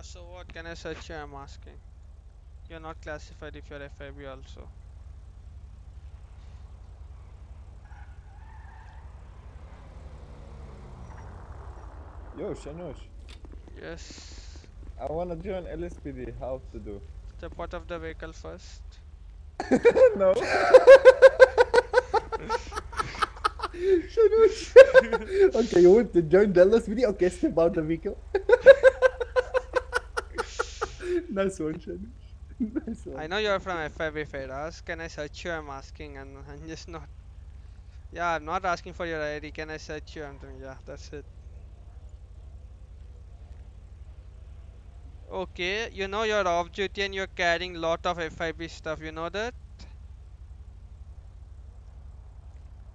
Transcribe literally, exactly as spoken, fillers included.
so what can I search you? I'm asking. You're not classified if you're F I B also. Yo, Shanush, Yes. I wanna join L S P D. How to do? Step out of the vehicle first. No. Shanush. Okay, you want to join the L S P D? Okay, step out the vehicle. Nice one, Shanush. Nice I one. know you're from F I B Fedas. Can I search you? I'm asking, and I'm just not. Yeah, I'm not asking for your I D. Can I search you? I'm doing. Yeah, that's it. Okay, you know you're off duty and you're carrying lot of F I B stuff. You know that?